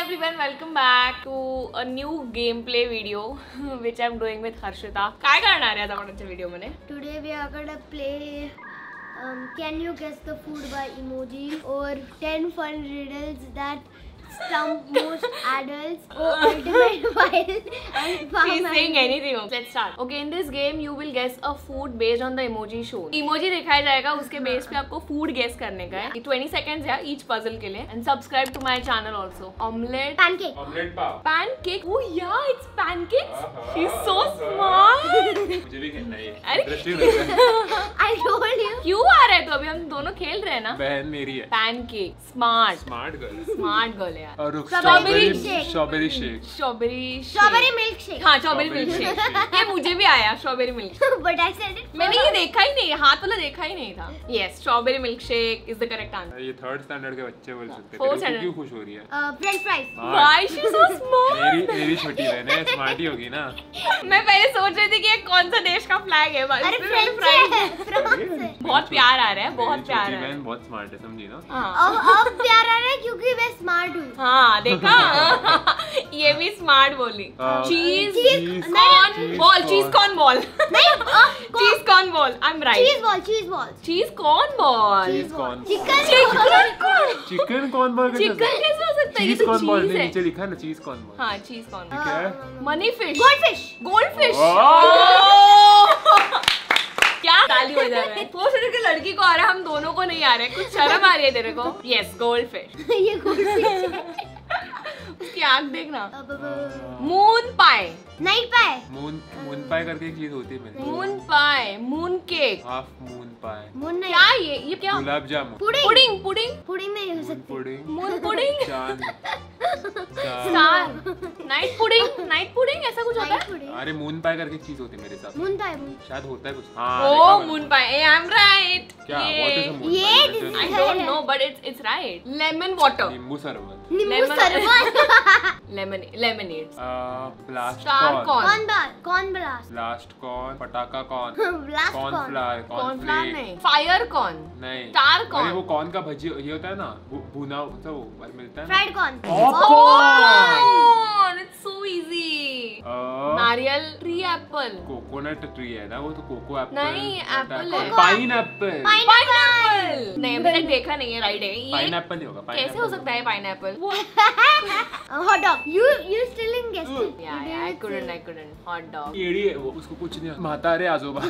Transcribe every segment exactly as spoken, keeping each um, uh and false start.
everyone, welcome back to a new gameplay video which I'm doing with Harshita. काय करणार आहे आता आपण व्हिडिओ मध्ये? Today we are gonna play um, Can you guess the food by emoji or ten fun riddles that stump most adults or ultimate while and She's saying anything. Let's start. Okay, in this game you will guess a food based on the emoji shown. Emoji दिखाया जाएगा, उसके base पे आपको food guess करने का है. twenty seconds है each puzzle के लिए. And subscribe to my channel also. Omelette. Pancake. Omelette pav. Pancake. Oh yeah, it's pancakes. She's so smart. मुझे भी खेलना है. अरे I told you. क्यों आ रहा है तो अभी हम दोनों खेल रहे हैं ना. बहन मेरी है. Pancake. Smart. Smart girl. Smart girl है. और Strawberry strawberry strawberry shake. Strawberry. Strawberry milkshake. हाँ strawberry milk Strawberry shake. milkshake. ये मुझे भी आया strawberry milk. But I said it. मैंने ये देखा ही नहीं, हाथ वाला देखा ही नहीं था. Yes, strawberry milk shake is the correct answer. ये थर्ड स्टैंडर्ड के बच्चे बोल सकते हैं. Fourth तेरे को standard. क्यों खुश हो रही है? Uh, French fries. Why she's so smart? मेरी मेरी छोटी बहन है, स्मार्ट ही होगी ना. मैं पहले सोच रही थी कि ये कौन सा देश का फ्लैग है. बस अरे इसमें फ्रेंच fries- है. फ्रांस है. बहुत प्यार आ रहा है, बहुत मेरी प्यार छोटी आ रहा है. बहन बहुत स्मार्ट है, समझी ना. हाँ. अब अब प्यार आ रहा है क्योंकि मैं स्मार्ट हूँ. हाँ देखा. ये भी स्मार्ट बोली. Uh, cheese cheese corn cheese ball, corn. Cheese corn ball. नहीं. Cheese corn ball. I am right. Cheese ball. Cheese ball. Cheese corn ball. Cheese corn. Chicken. Chicken chicken कौन बॉल कैसे? Chicken कैसे हो सकता है? ये चीज तो कौन बॉल चीज ने है. नीचे लिखा है ना, चीज कौन बॉल. हाँ चीज कॉर्न. ठीक है. Money fish. Goldfish. Gold fish. क्या ताली हो जा रहा है. वो सिर्फ की लड़की को आ रहा है, हम दोनों को नहीं आ रहा है. कुछ शर्म आ रही है तेरे को? Yes gold fish. ये goldfish है. उसकी आंख देखना. अब- अब- moon pie. Night pie. Moon moon pie करके एक चीज होती है मेरे. Moon pie. Moon cake. Half moon pie. Moon नहीं. क्या ये ये क्या? Gulab jamun. Pudding. Pudding. Pudding. Pudding नहीं हो मून सकती. पुडिंग. Moon pudding. चांद. चांद. Star. Night pudding. Night pudding ऐसा कुछ होता Night है? pudding. अरे मून पाई करके एक चीज होती है मेरे साथ. Moon pie. Moon. शायद होता है कुछ. हाँ. ओ देखा मून मैंने. पाई. I am right. क्या? What is a moon ये pie? this मुझे I is- नहीं- don't know but it's it's right. Lemon water. नींबू शरबत. नींबू Lemon- सरबत. Lemon lemonade. Blast Star corn. corn. कौन बार? कौन blast? Blast corn. पटाखा corn. Blast corn corn. Flower. Corn corn flower flake. नहीं. Fire corn. नहीं. Star corn. अरे वो कॉर्न का भजी ये होता है ना, भु- भुना तो वो मिलता है ना. Fried corn. Corn. It's so easy. नारियल ट्री एप्पल. कोकोनट ट्री है ना, वो तो कोको एप्पल. नहीं, apple है. Pine apple. पाइनएप्पल. नहीं मैंने देखा नहीं है. राइट है ये. पाइन एप्पल नहीं होगा. कैसे हो सकता है pineapple? Uh, hot dog. You you still didn't guess it. Yeah, yeah, I couldn't, I couldn't. Hot dog. कीड़ी है वो, उसको कुछ नहीं. म्हातारे आजोबा.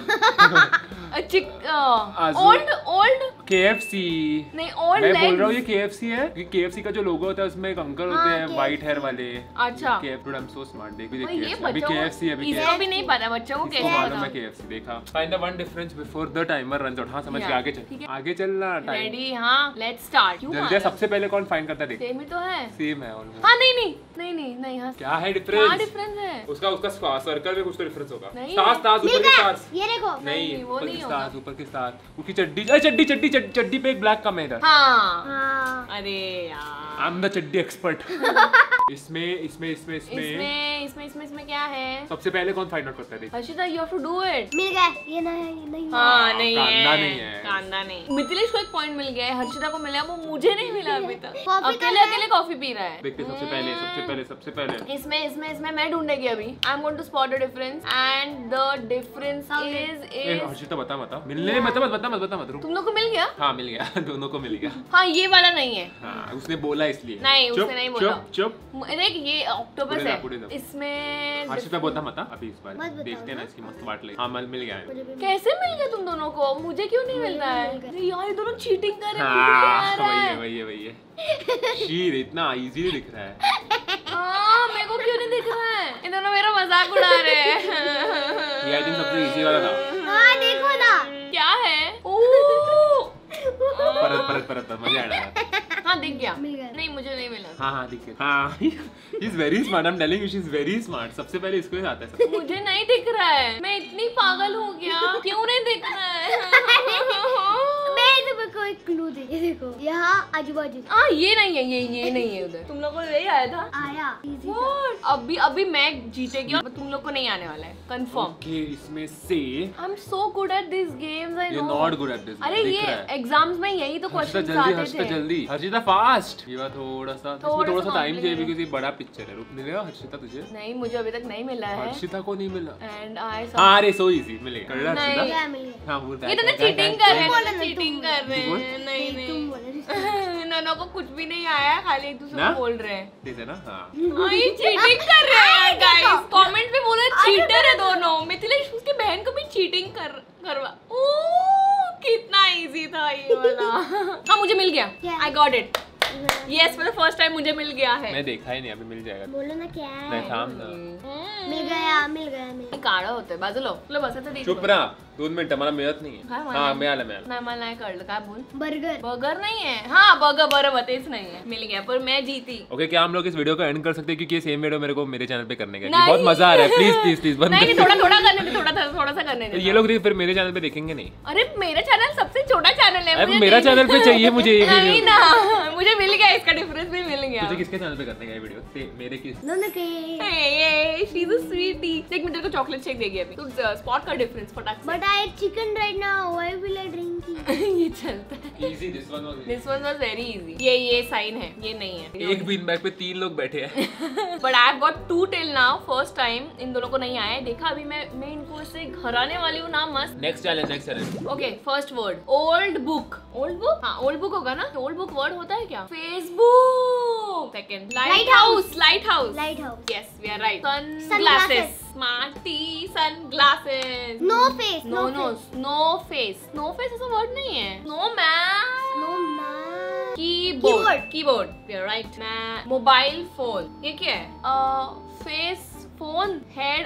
A chick. Uh, Azu- old, old. K F C. नहीं old मैं legs. बोल रहा हूँ ये के एफ सी है. के एफ सी का जो लोगो होता है उसमें एक अंकल होते हाँ, हैं K F C. White hair वाले. अच्छा. K F C. I am so smart. देख भी देख भाई, ये K F C. अभी बच्चों के एफ सी अभी इसको भी नहीं पता बच्चों को इसको कैसे मालूम है पता. के एफ सी. देखा. Find the one difference before the timer runs out. हाँ समझ Yeah. गया. आगे चल. ठीक है. आगे चलना. Time ready. हाँ लेट्स स्टार्ट. क्यों जल्दी. सबसे पहले कौन फाइंड करता है देख. सेम ही तो है. सेम है ऑलमोस्ट. हाँ नहीं नहीं नहीं नहीं नहीं हाँ. क्या है क्या डिफरेंस? डिफरेंस है? उसका उसका सर्कल में कुछ तो डिफरेंस होगा. नहीं। स्टार्स स्टार्स मिल ऊपर के गया. स्टार्स. ये देखो. नहीं, नहीं वो ऊपर नहीं के होगा. स्टार्स. ऊपर के स्टार्स. उसकी चड्डी. अरे चड्डी चड्डी चड्डी चड्डी पे एक ब्लैक कम है इधर. हाँ. हाँ. अरे यार. आई एम द चड्डी एक्सपर्ट. इसमें इसमें इसमें इसमें इसमें इसमें इसमें इसमें क्या है? सबसे पहले कौन फाइंड आउट करता है देख. Harshita you have to do it. मिल गया. ये ना है. ये नहीं. हाँ नहीं है. कांदा नहीं है. कांदा नहीं. मिथिलेश को एक पॉइंट मिल गया है. हर्षिता को मिला, वो मुझे नहीं मिला अभी तक. कॉफी तो अकेले है. अकेले कॉफी पी रहा है. देखते सबसे पहले सबसे पहले सबसे पहले इसमें इसमें इसमें मैं ढूंढेगी अभी. I am going to spot the difference and the difference is a is Harshita बता बता. मिलने नहीं. बता मत बता मत बता मत रुक. तुम लोग को मिल गया. हाँ मिल गया. दोनों को मिल गया. हाँ ये वाला नहीं है. हाँ उसने बोला इसलिए. नहीं, चुप, उसने नहीं बोला. चुप चुप. देख ये ऑक्टोपस पूरे जा, है. पूरे जा. इसमें हर्षिता बता मत अभी इस बार. मत बताओ देखते हैं ना ना. इसकी मस्त वाट लगी. हाँ मल मिल गया है. मुझे भी मिल- कैसे मिल गया तुम दोनों को? मुझे क्यों नहीं मिल रहा है? मिल गया. अरे यार ये दोनों चीटिंग कर रहे हैं. मुझे हाँ नहीं आ रहा वही है है. वही है वही है. शीर इतना इजी दिख रहा है. हाँ मेरे को क्यों नहीं दिख रहा है? ये दोनों मेरा मजाक उड़ा रहे हैं. ये आई थिंक सबसे इजी वाला था. हाँ देखो ना. क्या है? ओह परत परत परत परत मजा आ रहा. हाँ दिख गया. मिल गया. नहीं मुझे नहीं मिला. हाँ हाँ दिख गया. हाँ he is very smart. I am telling you she is very smart. सबसे पहले इसको ही आता है सब. मुझे नहीं दिख रहा है. मैं इतनी पागल हो गया. क्यों नहीं दिख रहा है? मैं तो मेरे को एक क्लू दे, ये देखो यहाँ आजू बाजू। हाँ ये नहीं है, ये ये नहीं है उधर। तुम लोग को यही आया था। आया easy था। What? अभी अभी मैं जीतेगी और तुम लोग को नहीं आने वाला है कंफर्म। ओके इसमें से I am so good at this games I you know. Not good at this. अरे ये एग्जाम्स में यही तो हर्षिता क्वेश्चन जल्दी, आते हर्षिता थे। जल्दी, हर्षिता फास्ट। ये बात थोड़ा सा इसमें थोड़ा थोड़ा सा सा टाइम चाहिए complicated क्योंकि बड़ा पिक्चर है। रुक मिलेगा हर्षिता तुझे? नहीं मुझे अभी तक नहीं मिला है। हर्षिता को नहीं मिला। एंड आई हाँ अरे सो इजी मिलेगा। कर नहीं। हर्षिता। क्या मिल गया? हाँ बोल। ये तो ना चीटिंग कर रहे बोला हैं, ना, चीटिंग तुम कर रहे बोल। हैं। नहीं नहीं, तुम नहीं बोला। नोनो को कुछ भी नहीं आया, खाली एक दूसरे ना? को बोल रहे हैं। ठीक है ना? हाँ हाँ, ये चीटिंग कर रहे हैं गाइस। कमेंट में बोलो चीटर है दोनों। मिथिलेश उसके बहन को भी चीटिंग कर करवा। ओह कितना इजी था ये वाला। हाँ मुझे मिल गया। क्या? I got it. Yes for the first time मुझे मिल गया है। मैं देखा ही नहीं, अभी मिल जाएगा। बोलो ना क्या है? नहीं थाम ना। मिल गया मिल गया मिल गया। काढा होतोय बाजूला तुला बसायचं दे. चुप रहा, दोन मिनिटं मला मिळत नाही. काय हा मला मिळालं मिळालं. नाही मला नाही कळलं काय बोल. बर्गर बर्गर नहीं है. हाँ बर्गर बराबर तेज नहीं है. मिल गया पर मैं जीती. ओके क्या हम लोग इस वीडियो को एंड कर सकते हैं क्योंकि ये सेम वीडियो मेरे को मेरे चैनल पे करने का है. नहीं. बहुत मजा आ रहा है. प्लीज प्लीज प्लीज बंद नहीं कर. थोड़ा थोड़ा करने दे, थोड़ा थोड़ा सा करने तो दे. ये लोग फिर मेरे चैनल पे देखेंगे नहीं. अरे मेरा चैनल सबसे छोटा चैनल है. अरे मेरा चैनल पे चाहिए मुझे ये नहीं वीडियो. ना मुझे मिल गया, इसका डिफरेंस भी मिल गया. तुझे किसके चैनल पे करने का ये वीडियो? ते- मेरे किस? दोनों के. ये शी इज अ स्वीटी. देख मैं तेरे को चॉकलेट शेक देगी अभी. तू स्पॉट का डिफरेंस फटाक से. But I ate chicken right now. Why will I drink it? ये चलता है. Easy, this one was easy. This one was very easy. ये ये साइन है, ये नहीं है. एक बीन बैग पे तीन लोग बैठे हैं. But I have got two till now. First time इन दोनों को नहीं आया है. देखा अभी मैं मैं इनको इससे घराने वाली हूँ ना मस्त. Next challenge next challenge. Okay first word old book. Old book हाँ ओल्ड बुक होगा ना. ओल्ड बुक वर्ड होता है क्या? Facebook. Second light house. Light house. Lighthouse. Yes we are right. Sun Sunglasses. Glasses. Smarty sun glasses. No face. No no snow face. Snow face ऐसा word नहीं है. Snow man. No man. Keyboard. Keyboard. Keyboard. We are right. मैं mobile phone. ये क्या है? Face phone. Head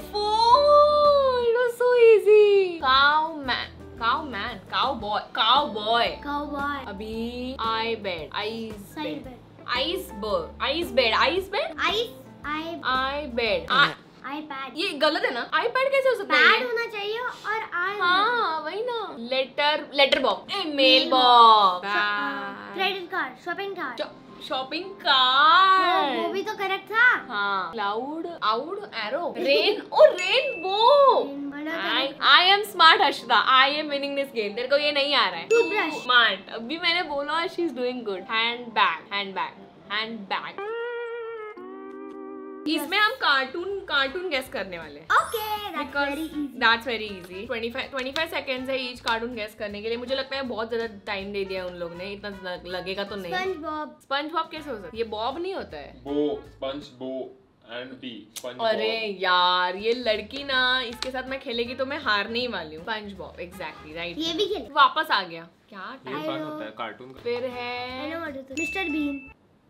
headphone. It was so easy. Cow man. Cow man. Cow boy. Cow boy. Cowboy. अभी I bed. Eyes Side bed. bed. Ice bird. Ice bed. Ice bed. Ice. I. I bed. iPad. ये गलत है ना? IPad कैसे हो सकता है? Pad ये? होना चाहिए और I. हाँ वही ना. Letter letter box. Mail box. Credit card. Shopping card. Shopping वो कार्ड. वो भी तो करेक्ट था. हाँ क्लाउड. आउड एरो. रेन. ओ रेनबो. बड़ा I I am smart Harshita. I am winning this game. तेरे को ये नहीं आ रहा है. Toothbrush. Smart. अभी मैंने बोला she is doing good. Hand bag. Hand bag. Hand bag. इसमें हम कार्टून कार्टून गेस करने वाले हैं. Okay, that's very easy. That's very easy. twenty-five twenty-five seconds है each कार्टून गेस करने के लिए. मुझे लगता है बहुत ज्यादा टाइम दे दिया उन लोग ने. इतना लग- लगेगा तो नहीं. SpongeBob. स्पंज बॉब कैसे हो सकता है? ये बॉब नहीं होता है. बो sponge bow and B sponge. अरे यार ये लड़की ना इसके साथ मैं खेलेगी तो मैं हारने ही वाली हूँ. SpongeBob exactly right. ये भी खेले. वापस आ गया. क्या ये टाइम फन होता है कार्टून का. फिर I है know what it is. Mister Bean.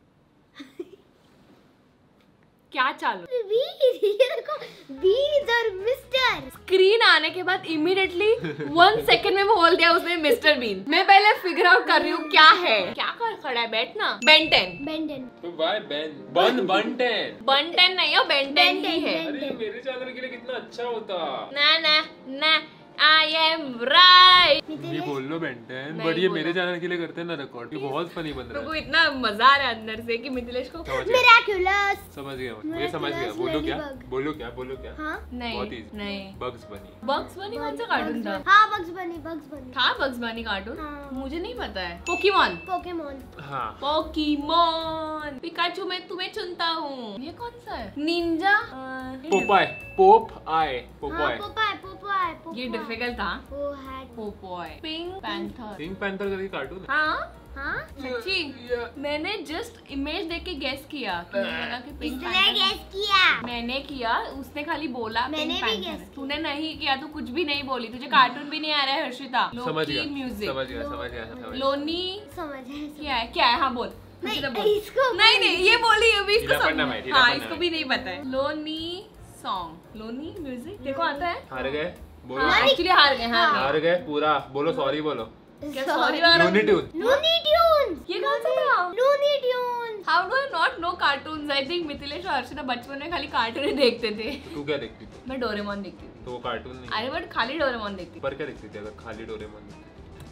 क्या चालू. Bean. ये देखो. Beans और Mister. स्क्रीन आने के बाद इमीडिएटली वन सेकंड में बोल दिया उसने मिस्टर बीन. मैं पहले फिगर आउट कर रही हूँ क्या है. क्या कर खड़ा है. बैठ ना. बेंटेन. Ben ten. तो why Ben bun bun ten. बंटेन नहीं है बेंटेन ही है. Ben अरे ten. मेरे चैनल के लिए कितना अच्छा होता. ना ना ना आई एम राइट. ये बोल लो बेंटेन. नहीं बट ये बोला. मेरे चैनल के लिए करते हैं ना रिकॉर्ड. ये बहुत फनी बन रहा को है. इतना मजा आ रहा है अंदर से कि मिथिलेश को समझ गया Miraculous. समझ गया मैं. ये समझ गया. बोलो क्या Ladybug. बोलो क्या बोलो क्या. हाँ. नहीं बहुत easy. नहीं. बग्स बनी. बग्स बनी कौन सा कार्टून था? हाँ Bugs Bunny. Bugs Bunny. था बग्स बनी कार्टून. हाँ. मुझे नहीं पता है. पोकेमॉन. Pokemon. हाँ पोकेमॉन. पिकाचू मैं तुम्हें चुनता हूँ. ये कौन सा है? निंजा. पोपाय पोप आय हाँ पोपाय. Popeye. Popeye. Popeye. ये डिफिकल्ट था. वो है. Popeye. Pink panther. Pink panther करके कार्टून है. हाँ हाँ. सच्ची. Yeah. मैंने जस्ट इमेज देख के गेस किया कि मैंने कि पिंक इसने पैंथर. guess किया. मैंने किया. उसने खाली बोला मैंने पिंक भी पैंथर guess है. किया. तूने नहीं किया. तू कुछ भी नहीं बोली. तुझे कार्टून भी नहीं आ रहा है हर्षिता. समझ गया म्यूजिक. समझ गया समझ गया समझ गया. लोनी. समझ है. क्या है क्या है? हाँ बोल. हर्षिता बोल. नहीं इसको. नहीं नहीं ये बोली अभी इसको ढीला पड़ना समझ. भाई, ढीला हाँ पड़ना इसको भाई. भी नहीं पता है. लोनी सॉन्ग. लोनी म्यूजिक देखो आता है. हार गए बोलो. हाँ एक्चुअली हार गए. हार गए. हार गए पूरा. बोलो सॉरी बोलो. क्या सॉरी वगैरह. Looney Tune. Looney Tunes. ये कौन सा था? Looney Tunes. How do I not know cartoons? I think Mithilesh और हर्षिता बचपन में खाली कार्टून ही देखते थे. तू क्या देखती थी? मैं डोरेमोन देखती थी. तो वो कार्टून नहीं. अरे बट खाली डोरेमोन देखती थी. पर क्या देखती थी अगर खाली डोरेमोन देखती थी?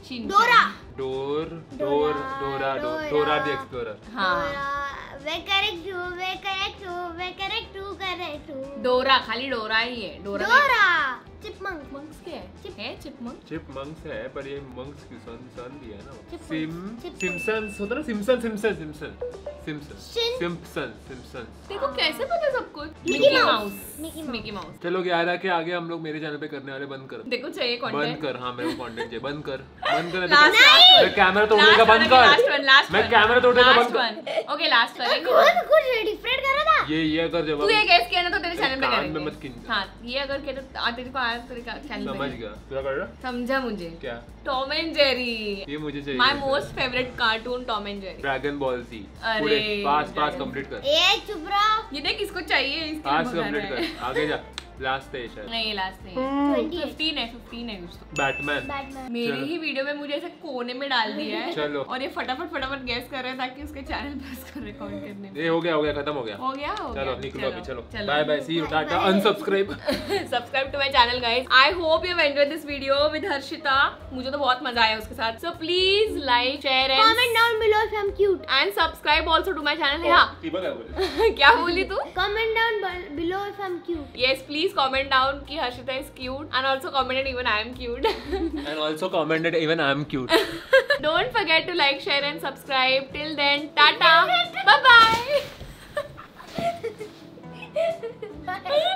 Shinchan. Dora. Door door Dora door Dora the explorer. हाँ वे करेक्ट हूँ, वे करेक्ट हूँ, वे करेक्ट हूँ, करेक्ट हूँ। डोरा, खाली डोरा ही है। डोरा डोरा चिपमंक। चिपमंक्स क्या है? चिप- है चिपमंक? चिपमंक्स है पर ये मंक्स की सन सन भी है ना। Chipmunk, SIM chipmunk. सिम्पसन्स होता ना, सिम्पसन सिम्पसन सिम्पसन सिम्पसन शिन- सिम्पसन सिम्पसन। देखो कैसे पता सब कुछ। Mickey Mouse. Mouse Mickey Mouse. Mickey Mouse. चलो ग्यारह के आगे हम लोग मेरे चैनल पे करने वाले बंद कर। देखो चाहिए बंद कंटेंट। कर। हाँ मेरे को कंटेंट चाहिए। बंद कर बंद कर। लास्ट मैं कैमरा तोड़ने का बंद कर। लास्ट वन लास्ट मैं कैमरा तोड़ने का बंद कर। वन। Okay last one. कुछ कुछ डिफरेंट कर रहा था। ये ये कर जब तू ये गेस किया ना तो तेरे चैनल पे कान में करेंगे। मत किन- हाँ ये अगर किया तो आ तेरे को आया तेरे चैनल समझ पे। गया पूरा कर रहा। समझा मुझे। क्या टॉम एंड जेरी। ये मुझे चाहिए। My most favourite cartoon Tom and Jerry. Dragon ball C. अरे, पूरे पास पास Dragon- कंप्लीट कर। ए चुप रहो। ये देख इसको चाहिए इसके पास लिए भगा कंप्लीट रहा है। कर। आगे जा। लास्ट है शायद। नहीं ये लास्ट नहीं है। ट्वेंटी फिफ्टीन है फिफ्टीन है कुछ तो। बैटमैन। बैटमैन। मेरी चलो। ही वीडियो में मुझे ऐसे कोने में डाल दिया है। चलो। और ये फटाफट फटाफट गैस कर रहे हैं ताकि उसके चैनल पे उसको रिकॉर्ड करने में। ये हो गया हो गया खत्म हो गया। हो गया हो गया। चलो निकलो अभी चलो। Bye bye see you tata unsubscribe. Subscribe to my channel guys. I hope you have enjoyed this video with Harshita. मुझे तो बहुत मजा आया उसके साथ। So please like share and Comment down below if I'm cute. And subscribe also to my channel. हाँ क्या बोली तू? Comment down be- below if I'm cute. Yes, please comment down कि Harshita is cute and also commented even I am cute. And also commented even I am cute. Don't forget to like, share and subscribe. Till then, tata. Bye bye. Bye.